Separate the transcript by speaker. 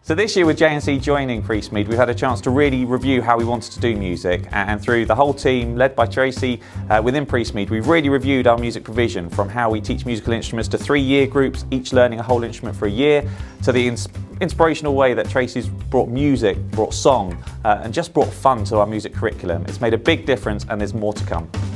Speaker 1: So this year with JNC joining Priestmead, we've had a chance to really review how we wanted to do music, and through the whole team led by Tracy within Priestmead, we've really reviewed our music provision, from how we teach musical instruments to 3-year groups, each learning a whole instrument for a year, to the inspirational way that Tracy's brought music, brought song, and just brought fun to our music curriculum. It's made a big difference, and there's more to come.